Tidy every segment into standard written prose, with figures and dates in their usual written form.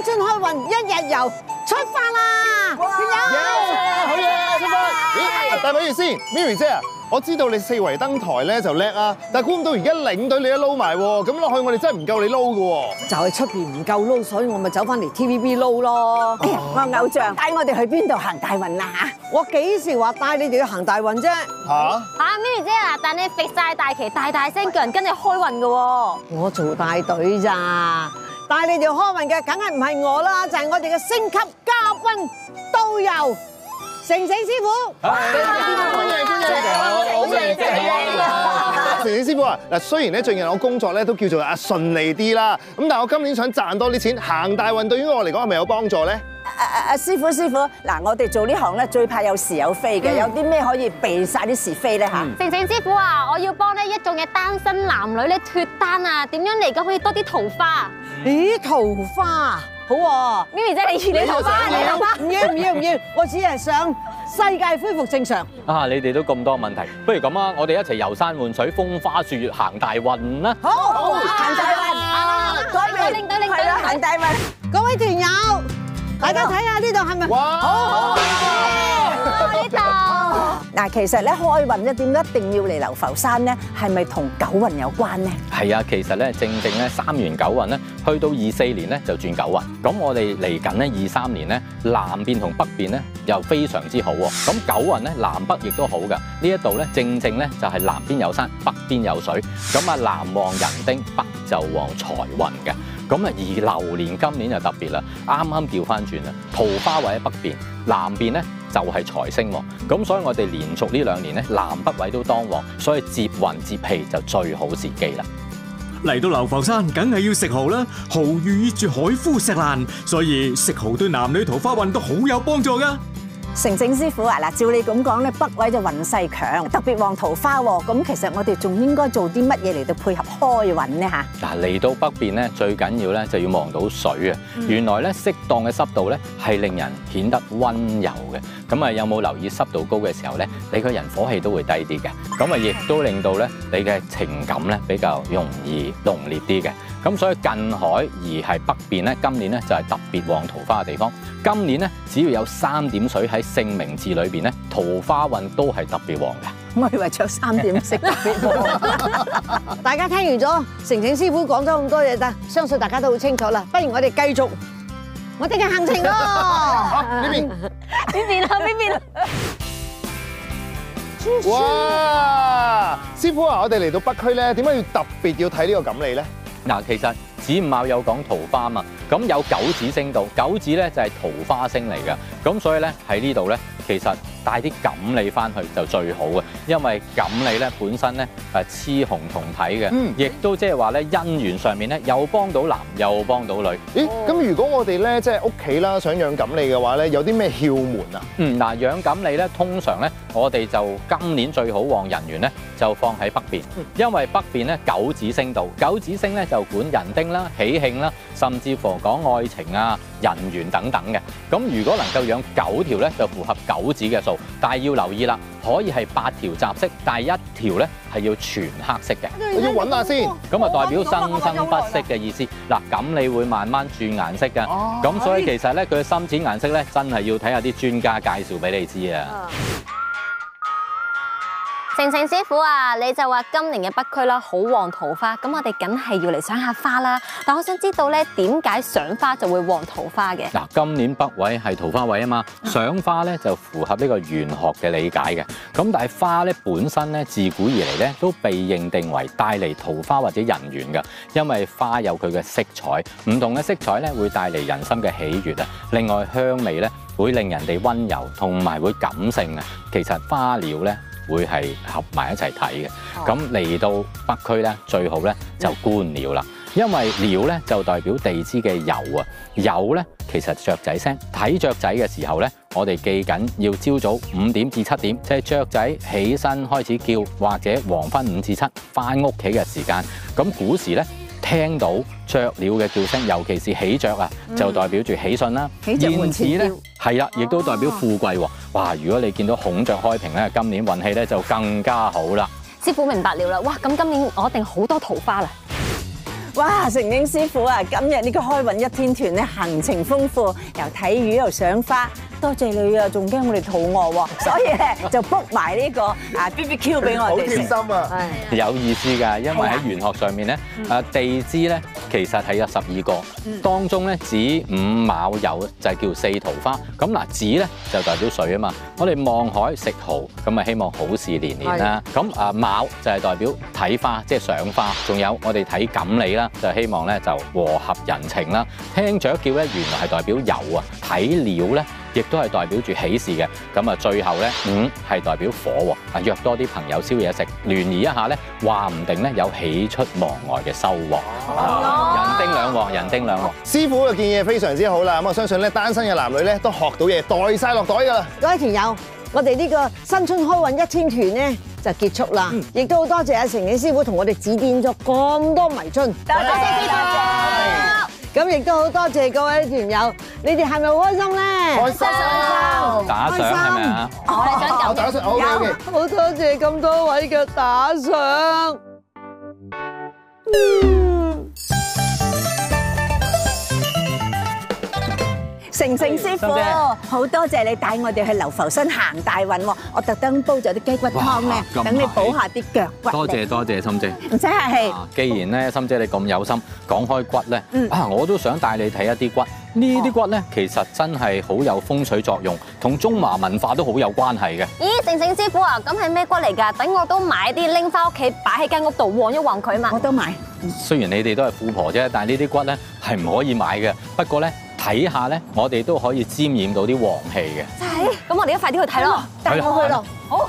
新春開運一日遊出發啦！ 好嘢，出發！咦，但係咪住先 ，Mimi 姐啊，我知道你四圍登台咧就叻啊，但係估唔到而家領隊你都撈埋喎，咁落去我哋真係唔夠你撈㗎喎。 就係出邊唔夠撈，所以我咪走翻嚟 TVB 撈咯。 我偶像帶我哋去邊度行大運啊？ 我幾時話帶你哋去行大運啫？ 嚇 ，Mimi 姐啊，但你揈晒大旗，大聲叫人跟你開運㗎喎。 我做大隊咋，帶你哋開運嘅梗係唔係我啦，就係我哋嘅星級嘉賓導遊成成師傅。 歡迎，好嘢，成成師傅啊！嗱，雖然咧最近我工作咧都叫做順利啲啦，咁但係我今年想賺多啲錢，行大運對於我嚟講係咪有幫助咧？ 師傅，嗱，我哋做呢行咧最怕有是有非嘅，有啲咩可以避晒啲是非咧嚇？ 成成師傅啊，我要幫呢一眾嘅單身男女咧脫單啊，點樣嚟講可以多啲桃花？ 咦，桃花好喎 ，Mimi 姐你要桃花，你桃花？ 唔要，我只係想世界恢復正常。 啊！你哋都咁多問題，不如咁啊，我哋一齊遊山玩水，風花雪月行大運啦！ 好， 行大運啊！ 領隊係啦，行大運。 各位團友，大家睇下呢度係咪？ 哇！ 好呢度。 嗱，其實咧開運咧點解一定要嚟流浮山咧？係咪同九運有關咧？ 係啊，其實咧正咧3元九運咧，去到24年咧就轉九運。咁我哋嚟緊咧23年咧，南邊同北邊咧又非常之好喎。咁九運咧南北亦都好㗎。呢一度咧正咧就係南邊有山，北邊有水。咁啊南旺人丁，北就旺財運嘅。咁啊而流年今年就特別啦，啱啱調翻轉啦，桃花位喺北邊，南邊咧就係財星喎。咁所以我哋連續呢2年咧，南北位都當旺，所以接運接氣就最好時機啦。 嚟到流浮山，梗係要食蠔啦！蠔寓意住海枯石爛，所以食蠔對男女桃花運都好有幫助噶。 成正師傅啊，嗱，照你咁講咧，北位就運勢強，特別旺桃花喎。咁其實我哋仲應該做啲乜嘢嚟到配合開運呢？嚇？ 嗱，嚟到北邊咧，最緊要咧就要望到水啊！原來咧適當嘅濕度咧係令人顯得溫柔嘅。咁啊，有冇留意濕度高嘅時候咧，你個人火氣都會低啲嘅。咁啊，亦都令到咧你嘅情感咧比較容易濃烈啲嘅。咁所以近海而係北邊咧，今年咧就係特別旺桃花嘅地方。今年咧只要有3點水喺姓名字裏邊咧，桃花運都係特別旺嘅。 我以為着3點式特別旺。 大家聽完咗成成師傅講咗咁多嘢，但相信大家都好清楚啦。不如我哋繼續我哋嘅行程咯。 呢邊邊啦。 哇！師傅啊，我哋嚟到北區咧，點解要特別要睇呢個錦鯉咧？ 嗱，其實子午卯有講桃花嘛，咁有九子星度，九子咧就係桃花星嚟嘅，咁所以咧喺呢度咧，其實帶啲錦鯉翻去就最好嘅，因為錦鯉咧本身咧雌雄同體嘅，亦都即係話咧姻緣上面咧又幫到男又幫到女。 咦，咁如果我哋咧即係屋企啦，想養錦鯉嘅話咧，有啲咩竅門啊？ 嗱，養錦鯉咧，通常咧我哋就今年最好旺人緣咧，就放喺北邊，因為北邊咧九子星度，九子星咧就管人丁啦、喜慶啦，甚至乎講愛情啊、人緣等等嘅。咁如果能夠養9條咧，就符合九子嘅數，但係要留意啦，可以係8條雜色，但係1條咧係要全黑色嘅。 我要揾下先。 咁啊代表生生不息嘅意思。嗱，錦鯉會慢慢轉顏色嘅，咁所以其實咧佢嘅深淺顏色咧，真係要睇下啲專家介紹俾你知啊。 成成師傅啊，你就話今年嘅北區啦好旺桃花，咁我哋梗係要嚟賞下花啦。但我想知道咧，點解賞花就會旺桃花嘅？ 嗱，今年北位係桃花位啊嘛，賞花咧就符合呢個玄學嘅理解嘅。咁但係花咧本身咧自古以嚟咧都被認定為帶嚟桃花或者人緣嘅，因為花有佢嘅色彩，唔同嘅色彩咧會帶嚟人心嘅喜悅啊。另外香味咧會令人哋溫柔同埋會感性啊。其實花鳥咧會係合埋一齊睇嘅，咁嚟到北區咧最好咧就觀鳥啦，因為鳥咧就代表地支嘅酉啊，酉咧其實雀仔聲，睇雀仔嘅時候咧，我哋記緊要朝早5點至7點，即係雀仔起身開始叫，或者黃昏5至7返屋企嘅時間，咁古時咧聽到雀鳥嘅叫聲，尤其是喜鵲啊，就代表住喜訊啦。燕子咧係啦，亦都代表富貴喎。哇！如果你見到孔雀開屏咧，今年運氣咧就更加好啦。 師傅明白了啦，哇！咁今年我一定好多桃花啦。 哇！成英師傅啊，今日呢個開運一天團咧行程豐富，又睇魚又賞花，多謝你啊！仲驚我哋肚餓喎，所以咧就 book 埋呢個BBQ 俾我好哋食。 貼心啊！ 有意思㗎，因為喺玄學上面咧，地支咧其實係有12個，當中咧子午卯酉就係叫四桃花。咁嗱，子咧就代表水啊嘛，我哋望海食蠔，咁啊希望好事連連啦。咁卯就係代表睇花，即係賞花。仲有我哋睇錦鯉啦，就希望咧就和合人情啦。聽雀叫咧，原來係代表酉啊，睇鳥咧，亦都係代表住喜事嘅。咁啊，最後咧午係代表火喎，啊約多啲朋友燒嘢食，聯誼一下咧，話唔定咧有喜出望外嘅收穫。人丁兩旺，人丁兩旺。 師傅嘅建議非常之好啦，咁我相信咧單身嘅男女咧都學到嘢，袋晒落袋㗎啦。 各位團友，我哋呢個新春開運一天團咧就結束啦，亦都好多謝阿成英師傅同我哋指點咗咁多迷津。 多謝師傅。 咁亦都好多謝各位團友，你哋係咪好開心咧？ 開心打賞係咪啊？ 我哋想我打賞，OK。 好多謝咁多位嘅打賞。 成師傅，好多謝你帶我哋去流浮山行大運喎，我特登煲咗啲雞骨湯咧，等你補下啲腳骨。 多謝心姐。 唔使客氣。 既然咧心姐你咁有心，講開骨咧，我都想帶你睇一啲骨。呢啲骨咧其實真係好有風水作用，同中華文化都好有關係嘅。 咦，成師傅啊，咁係咩骨嚟㗎？等我都買啲拎翻屋企，擺喺間屋度旺一旺佢嘛。 我都買。 雖然你哋都係富婆啫，但係呢啲骨咧係唔可以買嘅。不過咧睇下咧，我哋都可以沾染到啲旺氣嘅。 係，咁我哋都快啲去睇咯。 帶我去咯。好。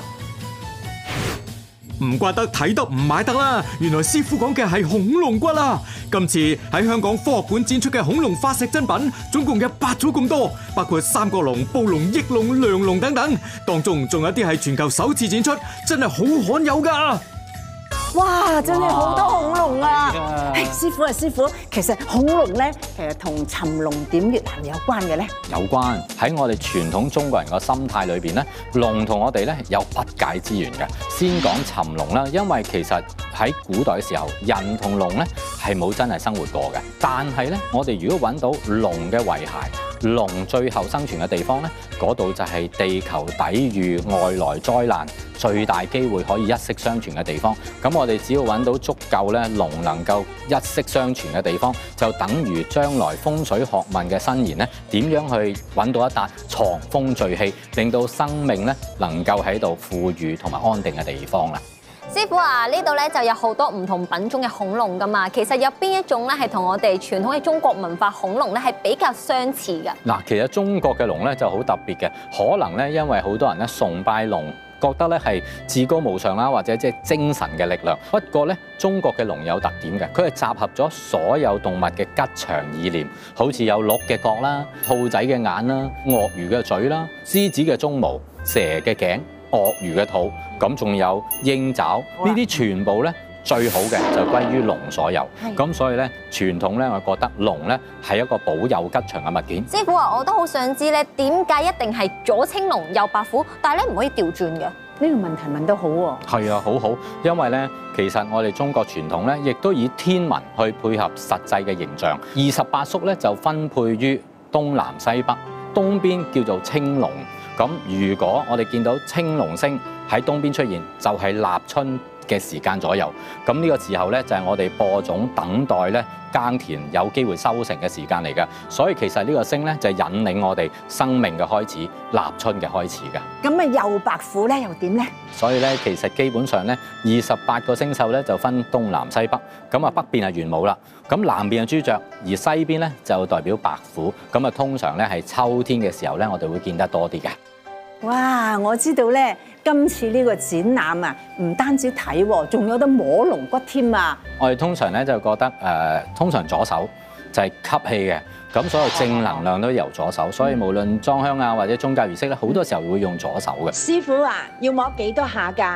唔怪得睇得唔買得啦，原來師傅講嘅係恐龍骨啊！今次喺香港科學館展出嘅恐龍化石珍品，總共有8組咁多，包括三角龍、暴龍、翼龍、梁龍等等，當中仲有啲係全球首次展出，真係好罕有㗎！ 哇！真係好多恐龍啊！師傅啊，師傅，其實恐龍咧，其實同尋龍點穴係咪有關嘅咧？ 有關，喺我哋傳統中國人個心態裏邊咧，龍同我哋咧有不解之緣嘅。先講尋龍啦，因為其實喺古代嘅時候，人同龍咧係冇真係生活過嘅。但係咧，我哋如果揾到龍嘅遺骸，龍最後生存嘅地方咧，嗰度就係地球抵禦外來災難最大機會可以一息相傳嘅地方。咁我哋只要揾到足夠咧龍能夠一息相傳嘅地方，就等於將來風水學問嘅申言咧，點樣去揾到一笪藏風聚氣，令到生命咧能夠喺度富裕同埋安定嘅地方啦。 師傅啊，呢度咧就有好多唔同品種嘅恐龍噶嘛，其實有邊一種咧係同我哋傳統嘅中國文化恐龍咧係比較相似噶？ 嗱，其實中國嘅龍咧就好特別嘅，可能咧因為好多人咧崇拜龍，覺得咧係至高無上啦，或者即係精神嘅力量。不過咧，中國嘅龍有特點嘅，佢係集合咗所有動物嘅吉祥意念，好似有鹿嘅角啦、兔仔嘅眼啦、鱷魚嘅嘴啦、獅子嘅鬃毛、蛇嘅頸、鱷魚嘅肚，咁仲有鷹爪，呢啲全部咧最好嘅就歸於龍所有。咁所以咧，傳統咧，我覺得龍咧係一個保佑吉祥嘅物件。 師傅啊，我都好想知咧，點解一定係左青龍右白虎，但係咧唔可以調轉嘅？ 呢個問題問得好喎。 係啊，好好，因為咧，其實我哋中國傳統咧，亦都以天文去配合實際嘅形象。28宿咧就分配於東南西北，東邊叫做青龍。咁如果我哋見到青龍星喺東邊出現，就係立春嘅時間左右。咁呢個時候咧，就係我哋播種、等待咧耕田有機會收成嘅時間嚟㗎。所以其實呢個星咧就係引領我哋生命嘅開始、立春嘅開始㗎。 咁啊，右白虎咧又點咧？ 所以咧，其實基本上咧，28個星宿咧就分東南西北。咁啊，北邊係玄武啦，咁南邊係朱雀，而西邊咧就代表白虎。咁啊，通常咧係秋天嘅時候咧，我哋會見得多啲嘅。 哇！我知道咧，今次呢個展覽啊，唔單止睇喎，仲有得摸龍骨添啊！ 我哋通常咧就覺得通常左手就係吸氣嘅，咁所有正能量都由左手，所以無論裝香啊或者宗教儀式咧，好多時候會用左手嘅。 師傅啊，要摸幾多下㗎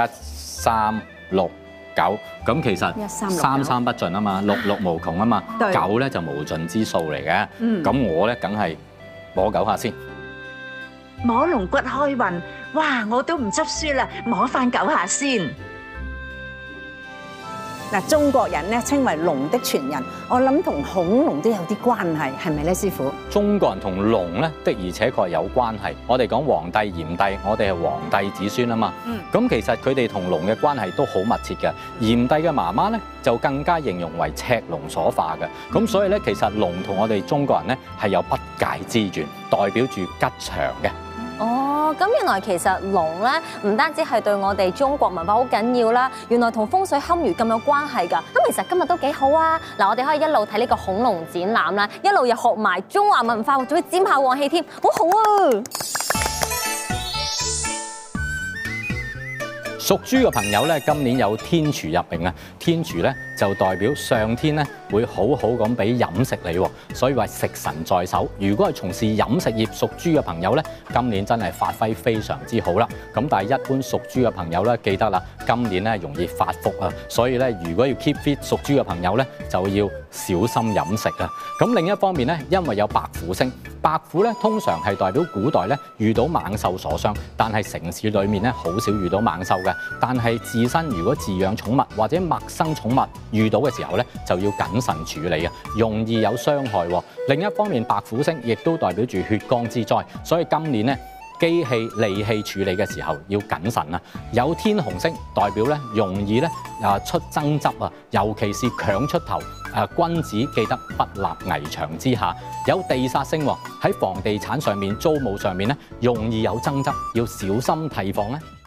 ？1、3、6、9，咁其實3不盡啊嘛，6無窮啊嘛，9咧就無盡之數嚟嘅。咁我咧梗係摸9下先。 摸龍骨開運，哇！我都唔執輸啦，摸翻9下先。 嗱，中國人咧稱為龍的傳人，我諗同恐龍都有啲關係，係咪咧，師傅？ 中國人同龍咧的而且確有關係。我哋講黃帝、炎帝，我哋係黃帝子孫啊嘛。咁其實佢哋同龍嘅關係都好密切嘅。炎帝嘅媽媽咧就更加形容為赤龍所化嘅。咁所以咧，其實龍同我哋中國人咧係有不解之緣，代表住吉祥嘅。 哦，咁原來其實龍咧唔單止係對我哋中國文化好緊要啦，原來同風水堪輿咁有關係㗎。咁其實今日都幾好啊！嗱，我哋可以一路睇呢個恐龍展覽啦，一路又學埋中華文化，仲可以沾下旺氣添，好好啊！ 屬豬嘅朋友咧，今年有天廚入命啊！天廚咧就代表上天咧會好好咁俾飲食你喎，所以話食神在手。如果係從事飲食業屬豬嘅朋友咧，今年真係發揮非常之好啦。咁但係一般屬豬嘅朋友咧，記得啦，今年咧容易發福啊，所以咧如果要 keep fit 屬豬嘅朋友咧，就要小心飲食啊。咁另一方面咧，因為有白虎星，白虎咧通常係代表古代咧遇到猛獸所傷，但係城市裏面咧好少遇到猛獸嘅。但係自身如果飼養寵物或者陌生寵物遇到嘅時候咧，就要謹慎處理啊，容易有傷害。另一方面，白虎星亦都代表住血光之災，所以今年咧機器利器處理嘅時候要謹慎啊。有天雄星代表咧容易咧出爭執啊，尤其是強出頭。君子記得不立危牆之下。有地煞星喺房地產上面、租務上面咧容易有爭執，要小心提防咧。